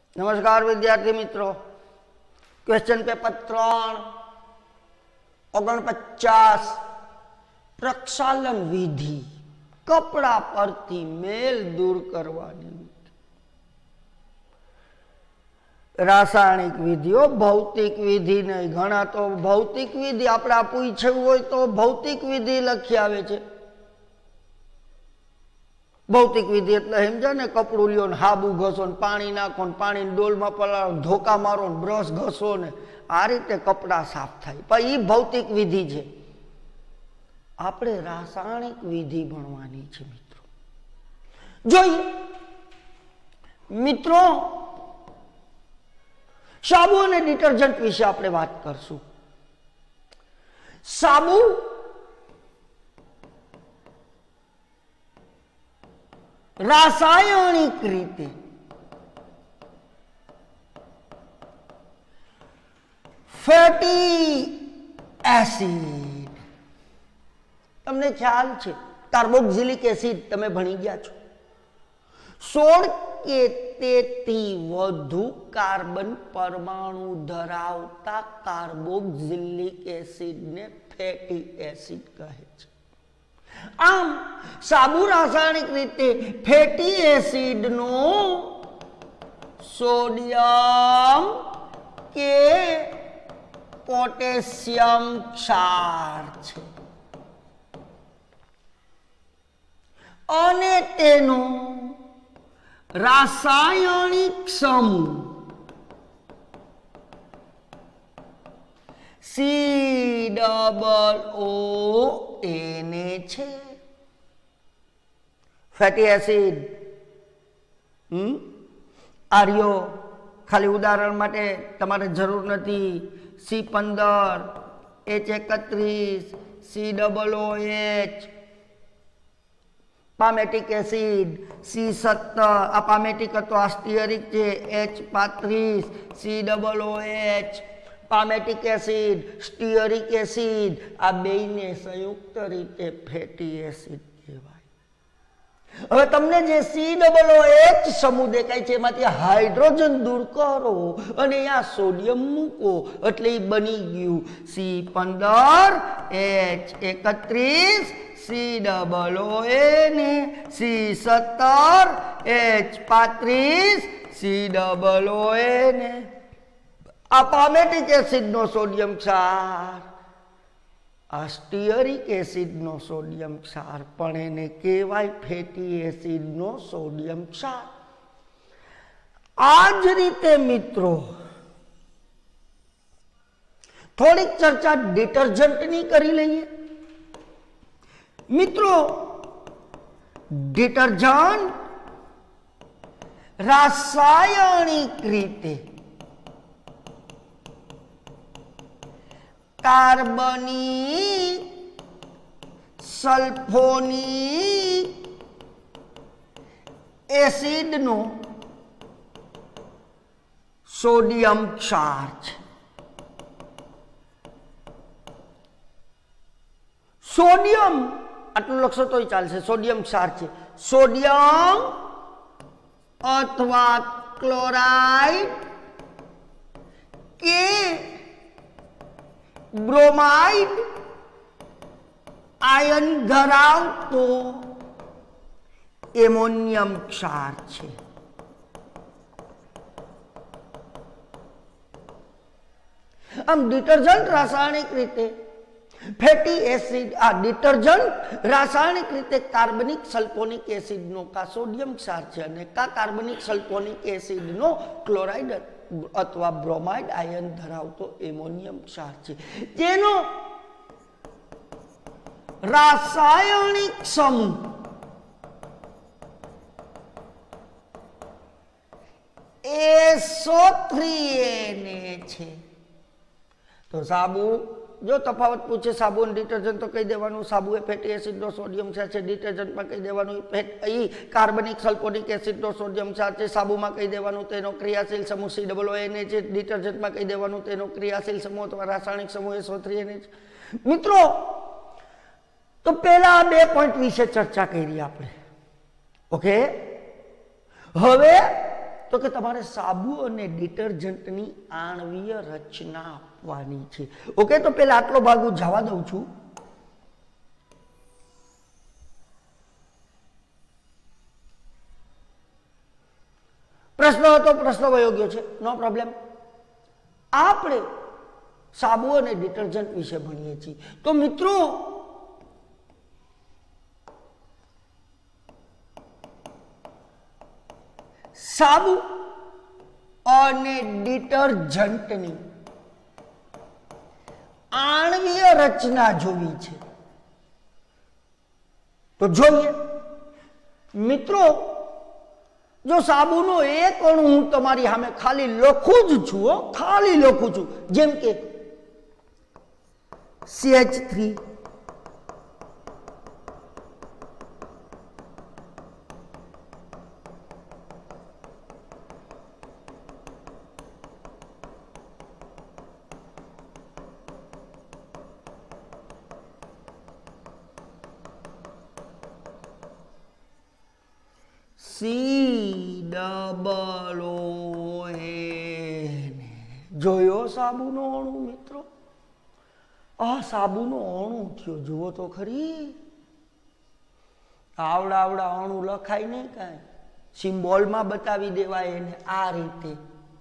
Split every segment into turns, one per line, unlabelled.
नमस्कार विद्यार्थी मित्रों, क्वेश्चन पेपर 3 49 प्रक्षालन विधि कपड़ा परथी मेल दूर करवानी रासायणिक विधिओ भौतिक विधि नहीं। घणा तो भौतिक विधि आपणे पूछ्યું હોય तो भौतिक विधि लखी आवे छे। भौतिक विधि એટલે સમજો ને કપડું લ્યો ને હાબુ ઘસો ને પાણી નાખો ને પાણી ડોલમાં પલાળો ધોકા મારો ને બ્રશ ઘસો ને આ રીતે કપડા સાફ થાય, પણ એ ભૌતિક વિધિ છે। આપણે રાસાયણિક વિધિ ભણવાની છે મિત્રો। જોઈએ મિત્રો, સાબુ અને ડિટર્જન્ટ વિશે આપણે વાત કરશું। સાબુ रासायणिक रीते फैटी एसिड, तमने ख्याल छे कार्बोक्सिलिक एसिड तमे भणी गया छो। 16 के तेथी वधु कार्बन परमाणु धरावता कार्बोक्सिलिक एसिड ने फैटी एसिड कहे छे। आम साबु रासायणिक रीते फैटी एसिड नो सोडियम के पोटेशियम क्षार छे अने तेनो रासायणिक समूह COONA छे। फैटी एसिड आर्यो खाली उदाहरण माटे तमारे जरूर नहीं। C15 H31 COOH palmitic acid C17 आ पामेटिक तो आ स्टीयरिक छे H35 COOH palmitic acid stearic acid आ बेने संयुक्त रीते फैटी एसिड कहेवाय। हवे तमने जे COOH समूह देखाय छे एमांथी हाइड्रोजन दूर करो अने यहाँ सोडियम मूको એટલે बनी गयुं C15 H31 COONA C17 H35 COONA। आ पामेटिक एसिड नो सोडियम क्षार, आ स्टीयरिक एसिड नो सोडियम क्षार, पण एने कहेवाय फैटी एसिड नो सोडियम क्षार। आज रीते मित्रों थोड़ी चर्चा डिटर्जंट नी करी लईए। मित्रों डिटर्जंट रासायणिक रीते कार्बनिक सल्फोनिक एसिड नो सोडियम क्षार छे। सोडियम आटलू लखशो तो चालशे, सोडियम क्षार छे। सोडियम अथवा क्लोराइड के ब्रोमाइड आयन धरावतो एमोनियम क्षार छे। आम डिटर्जंट रासायणिक रीते फैटी एसिड आ डिटर्जंट रासायणिक रीते कार्बनिक सल्फोनिक एसिड नो का सोडियम क्षार छे अने का कार्बनिक सल्फोनिक एसिड नो क्लोराइड अथवा ब्रोमाइड आयन धरावतो एमोनियम क्षार छे, जेनो रासायणिक समूह SO3Na छे। तो साबु जो तफावत पूछे साबु और डिटर्जंट तो कही देवानुं साबु ए फैटी एसिड नो सोडियम क्षार छे, डिटर्जंट में कही देवानुं कार्बनिक सल्फोनिक एसिड नो सोडियम क्षार छे। साबु में कही देवानुं तेनो क्रियाशील समूह COONA छे, डिटर्जंट में कही देवानुं तेनो क्रियाशील समूह अथवा रासायनिक समूह SO3Na छे। मित्रों तो पहला 2 पॉइंट विषे चर्चा करी आपणे। ओके, हवे તો કે તમારે સાબુ અને ડિટર્જન્ટની આણ્વીય રચના આપવાની છે. ઓકે, તો પેલા આટલો ભાગ હું જવા દઉં છું. પ્રશ્ન હતો, પ્રશ્ન વયો ગયો છે, નો પ્રોબ્લેમ. આપણે સાબુ અને ડિટર્જન્ટ વિશે ભણીએ છીએ. તો મિત્રો, સાબુ અને ડિટર્જન્ટની આણ્વીય રચના જોવી છે. તો જોઈએ મિત્રો, જો સાબુનો એક અણુ હું તમારી સામે ખાલી લખું જ છું, ખાલી લખું છું, જેમ કે CH3, COON. જોયો સાબુનો અણુ મિત્રો? આ સાબુનો અણુ થયો, જુઓ તો ખરી. આવડા આવડા અણુ લખાય નહીં, કાંઈ સિમ્બોલમાં બતાવી દેવાય એને આ રીતે.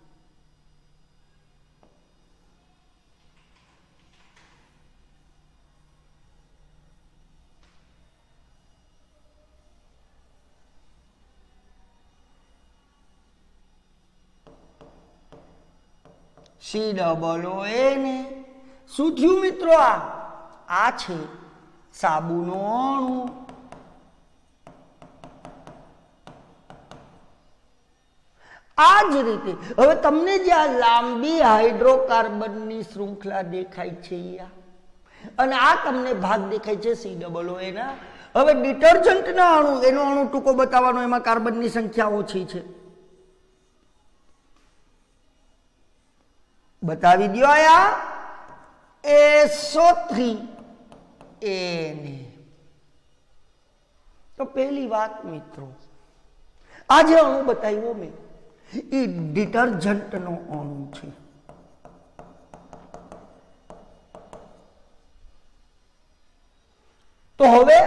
COON. શું થયું મિત્રો? આ છે સાબુનો અણુ. આ જ રીતે હવે તમને જે આ લાંબી હાઇડ્રોકાર્બનની શૃંખલા દેખાય છે અને આ તમને ભાગ દેખાય છે COON. હવે ડિટર્જન્ટના અણુ, એનો અણુ ટૂંકો બતાવવાનો, એમાં કાર્બનની સંખ્યા ઓછી છે. બતાવી દો આયા SO3Na. તો પહેલી વાત મિત્રો, આ જે અણુ બતાવ્યો મેં એ ડિટર્જન્ટનો અણુ છે. તો હવે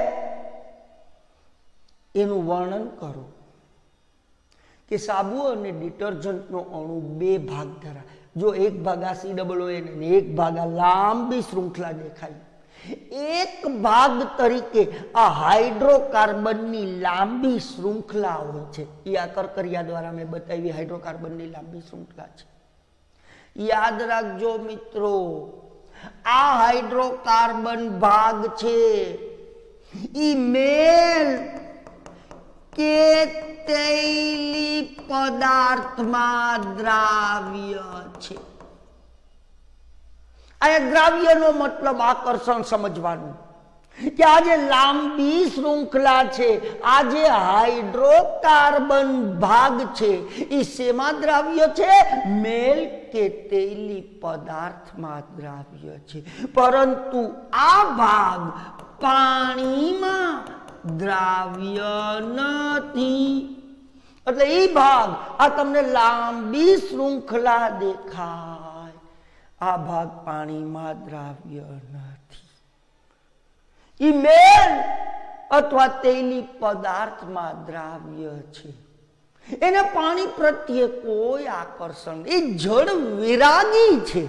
એનું વર્ણન કરો કે સાબુ અને ડિટર્જન્ટનો અણુ બે ભાગ ધરાવે. જો એક ભાગ આ COON અને એક ભાગ આ લાંબી શૃંખલા દેખાય, એક ભાગ તરીકે આ હાઇડ્રોકાર્બનની લાંબી શૃંખલા હોય છે. એ આ કર્કરિયા દ્વારા મેં બતાવી હાઇડ્રોકાર્બનની લાંબી શૃંખલા છે. યાદ રાખજો મિત્રો, આ હાઇડ્રોકાર્બન ભાગ છે ઈ મેલ કે તૈલી પદાર્થમાં દ્રાવ્ય છે. આ દ્રાવ્યનો મતલબ આકર્ષણ સમજવાનું કે આ જે લાંબી શૃંખલા છે, આ જે હાઇડ્રોકાર્બન ભાગ છે, એ શેમાં દ્રાવ્ય છે? મેલ કે તૈલી પદાર્થમાં દ્રાવ્ય છે. પરંતુ આ ભાગ પાણીમાં દ્રાવ્ય નથી. એટલે એ ભાગ, આ તમને લાંબી શૃંખલા દેખાય, આ ભાગ પાણીમાં દ્રાવ્ય નથી. એ મેલ અથવા તૈલી પદાર્થમાં દ્રાવ્ય છે. એને પાણી પ્રત્યે કોઈ આકર્ષણ, એ જળ વિરાગી છે.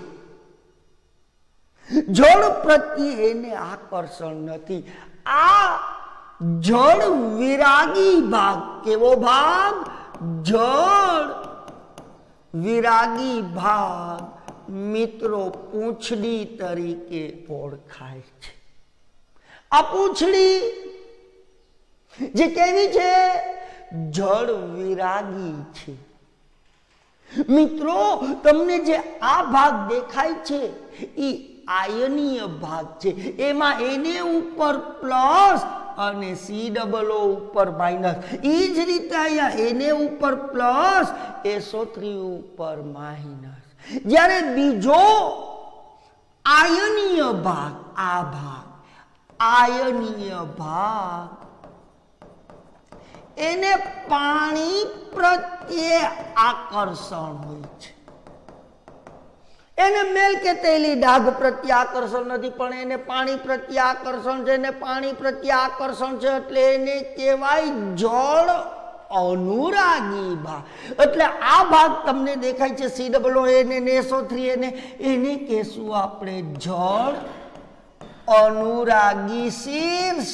જળ પ્રત્યે એને આકર્ષણ નથી. આ જળ વિરાગી ભાગ, કેવો ભાગ? જળ વિરાગી ભાગ મિત્રો પૂંછડી તરીકે ઓળખાય છે. આ પૂંછડી જે કેવી છે? જળ વિરાગી છે. મિત્રો, તમને જે આ ભાગ દેખાય છે એ આયનીય ભાગ છે. એમાં એને ઉપર પ્લસ અને COO ઉપર માઇનસ. એ જ રીતે અહીંયા એને ઉપર પ્લસ, SO3 ઉપર માઇનસ. જ્યારે બીજો આયનીય ભાગ, આ ભાગ આયનીય ભાગ, એને પાણી પ્રત્યે આકર્ષણ હોય છે. એને મેલ કે તેલી ડાઘ પ્રત્યે આકર્ષણ નથી, પણ એને પાણી પ્રત્યે આકર્ષણ છે. એને પાણી પ્રત્યે આકર્ષણ છે એટલે એને કહેવાય જળ અનુરાગી ભાગ. એટલે આ ભાગ તમને દેખાય છે COO એને કહેશું આપણે જળ અનુરાગી શીર્ષ.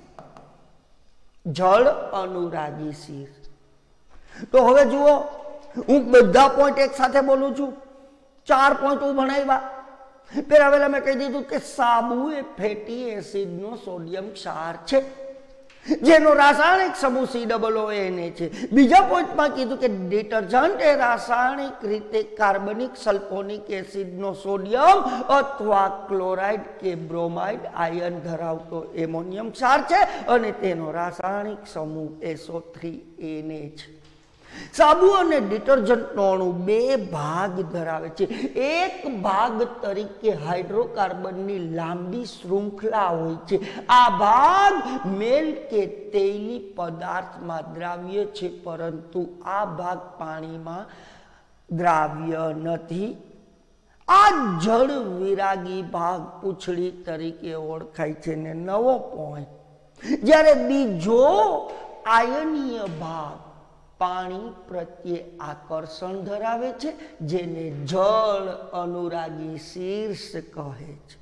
જળ અનુરાગી શીર્ષ. તો હવે જુઓ, હું બધા પોઈન્ટ એક સાથે બોલું છું. 4 પોઈન્ટ હું ભણાવ્યા. પહેલા મેં કહી દીધું કે સાબુ એ ફેટી એસિડનો સોડિયમ ક્ષાર છે, જેનો રાસાયણિક સમૂહ COO છે. બીજા પોઈન્ટમાં કીધું કે ડિટર્જન્ટ એ રાસાયણિક રીતે કાર્બનિક સલ્ફોનિક એસિડનો સોડિયમ અથવા ક્લોરાઇડ કે બ્રોમાઇડ આયન ધરાવતો એમોનિયમ ક્ષાર છે અને તેનો રાસાયણિક સમૂહ SO3Na છે. સાબુ અને ડિટર્જન્ટનો અણુ 2 ભાગ ધરાવે છે. એક ભાગ તરીકે હાઇડ્રોકાર્બનની લાંબી શૃંખલા હોય છે. આ ભાગ મેલ કે તૈલી પદાર્થમાં દ્રાવ્ય છે, પરંતુ આ ભાગ પાણીમાં દ્રાવ્ય નથી. આ જળ વિરાગી ભાગ પૂંછડી તરીકે ઓળખાય છે. ને 9મો પોઈન્ટ, જ્યારે બીજો આયનીય ભાગ પાણી પ્રત્યે આકર્ષણ ધરાવે છે, જેને જળ અનુરાગી શીર્ષ કહે છે.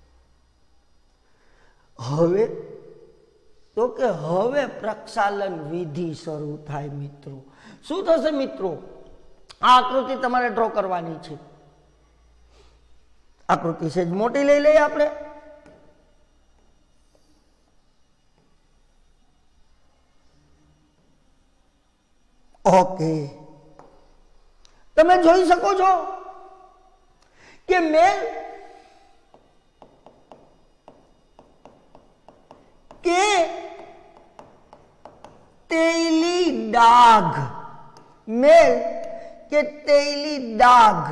હવે તો કે હવે પ્રક્ષાલન વિધિ શરૂ થાય. મિત્રો શું થશે? મિત્રો આ આકૃતિ તમારે ડ્રો કરવાની છે. આકૃતિ છે મોટી લઈ લઈએ આપણે. ઓકે, તમે જોઈ શકો છો કે મેલ કે તૈલી ડાઘ, મેલ કે તૈલી ડાઘ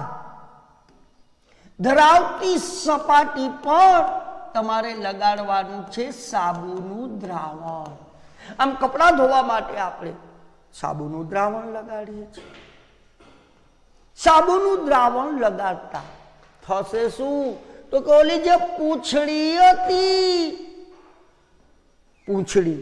ધરાવતી સપાટી પર તમારે લગાડવાનું છે સાબુનું દ્રાવણ. આમ કપડાં ધોવા માટે આપણે સાબુનું દ્રાવણ લગાડીએ છીએ. સાબુનું દ્રાવણ લગાડતા થશે શું? તો કે ઓલી જે પૂંછડી હતી, પૂંછડી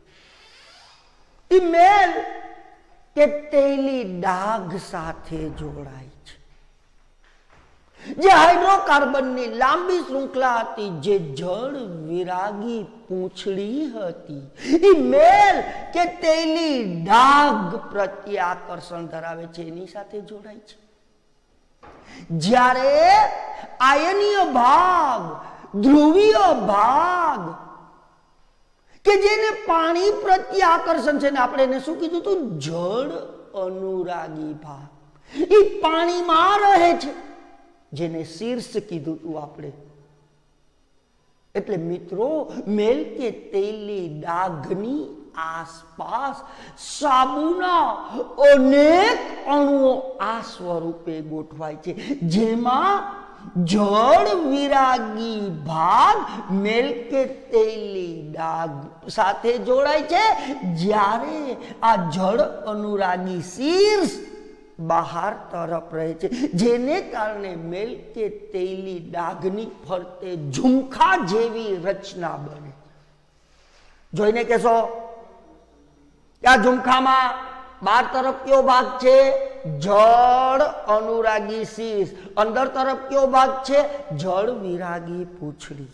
એ મેલ કે તૈલી ડાઘ સાથે જોડાય છે. જે હાઇડ્રોકાર્બનની લાંબી શૃંખલા હતી, જે જળ વિરાગી પૂંછડી હતી, એ મેલ કે તૈલી ડાઘ પ્રત્યે આકર્ષણ ધરાવે છે, એની સાથે જોડાય છે. જ્યારે આયનીય ભાગ, ધ્રુવીય ભાગ કે જેને પાણી પ્રત્યે આકર્ષણ છે, ને આપણે એને શું કીધું હતું? જળ અનુરાગી ભાગ. એ પાણીમાં રહે છે, જેને શીર્ષ કીધું તું આપણે. એટલે મિત્રો, મેલ કે તૈલી ડાઘની આસપાસ સાબુના અનેક અણુઓ આ સ્વરૂપે ગોઠવાય છે, જેમાં જળ વિરાગી ભાગ મેલ કે તૈલી ડાઘ સાથે જોડાય છે, જ્યારે આ જળ અનુરાગી શીર્ષ બહાર તરફ રહે છે, જેને કારણે મેલ કે તૈલી ડાઘની ફરતે ઝુમખા જેવી રચના બને. જોઈને કહેશો કે આ ઝુમખામાં બહાર તરફ કયો ભાગ છે? જળ અનુરાગી શીર્ષ. અંદર તરફ કયો ભાગ છે? જળ વિરાગી પૂંછડી.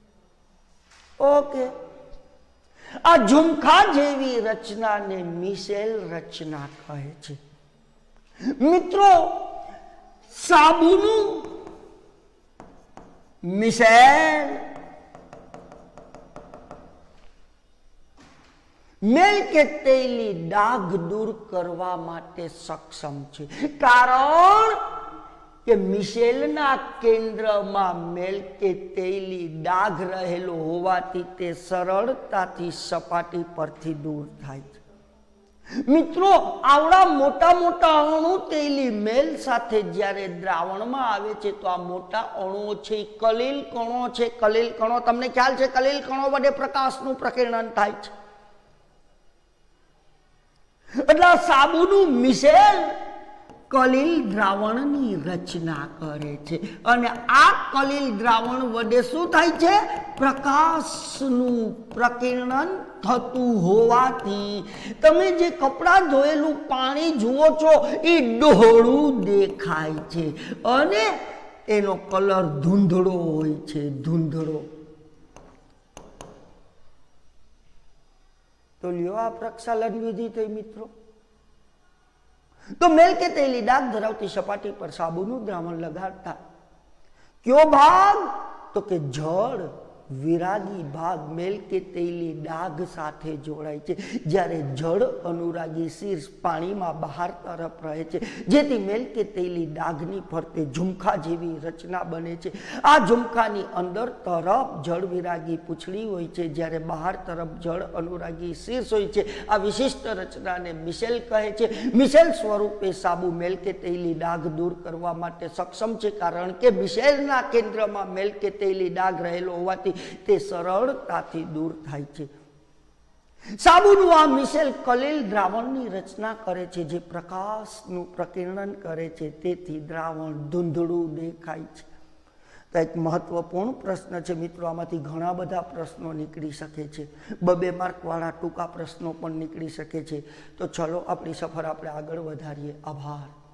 ઓકે, આ ઝુમખા જેવી રચનાને મિશેલ રચના કહે છે. મિત્રો, સાબુનું મિશેલ મેલ કે તૈલી ડાઘ દૂર કરવા માટે સક્ષમ છે, કારણ કે મિશેલના કેન્દ્રમાં મેલ કે તૈલી ડાઘ રહેલો હોવાથી તે સરળતાથી સપાટી પરથી દૂર થાય છે. મિત્રો, આવડા મોટા મોટા અણુ તૈલી મેલ સાથે જ્યારે દ્રાવણમાં આવે છે, તો આ મોટા અણુઓ છે કલીલ કણો છે. કલીલ કણો, તમને ખ્યાલ છે, કલીલ કણો વડે પ્રકાશનું પ્રકીર્ણન થાય છે. એટલે આ સાબુનું મિસેલ કલીલ દ્રાવણની રચના કરે છે અને આ કલીલ દ્રાવણ વડે શું થાય છે? પ્રકાશનું પ્રકિરણન થતું હોવાથી તમે જે કપડાં ધોયેલું પાણી જુઓ છો એ ડોળું દેખાય છે અને એનો કલર ધૂંધળો હોય છે, ધૂંધળો. તો લ્યો આ પ્રક્ષાલન વિધિ થઈ મિત્રો. તો મેલ કે તેલી ડાઘ ધરાવતી સપાટી પર સાબુનું દ્રાવણ લગાડતા કયો ભાગ? તો કે જળ વિરાગી ભાગ મેલ કે તેલી ડાઘ સાથે જોડાય છે. જ્યારે જળ અનુરાગી શીર્ષ પાણીમાં બહાર તરફ રહે છે જેથી મેલ કે તેલી ડાઘની ફરતે ઝુમખા જેવી રચના બને છે. આ ઝુમખાની અંદર તરફ જળ વિરાગી પૂંછડી હોય છે જ્યારે બહાર તરફ જળ અનુરાગી શીર્ષ હોય છે. આ વિશિષ્ટ રચનાને મિસેલ કહે છે. મિસેલ સ્વરૂપે સાબુ મેલ કે તેલી ડાઘ દૂર કરવા માટે સક્ષમ છે કારણ કે મિસેલના કેન્દ્રમાં મેલ કે તેલી ડાઘ રહેલો હોવાથી તે સરળતાથી દૂર થાય છે. સાબુનું આ મિસેલ કલીલ દ્રાવણની રચના કરે છે જે પ્રકાશનું પ્રકિરણન કરે છે, તેથી દ્રાવણ ધૂંધળું દેખાય છે. તો એક મહત્વપૂર્ણ પ્રશ્ન છે મિત્રો. આમાંથી ઘણા બધા પ્રશ્નો નીકળી શકે છે. 2 માર્કવાળા ટૂંકા પ્રશ્નો પણ નીકળી શકે છે. તો ચલો આપણી સફર આપણે આગળ વધારીએ. આભાર.